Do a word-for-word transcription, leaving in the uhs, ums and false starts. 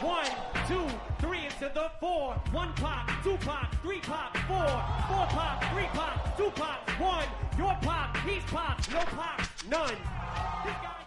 One, two, three into the four. One pop, two pop, three pop, four. Four pop, three pop, two pop, one. Your pop, he's pop, no pop, none. This guy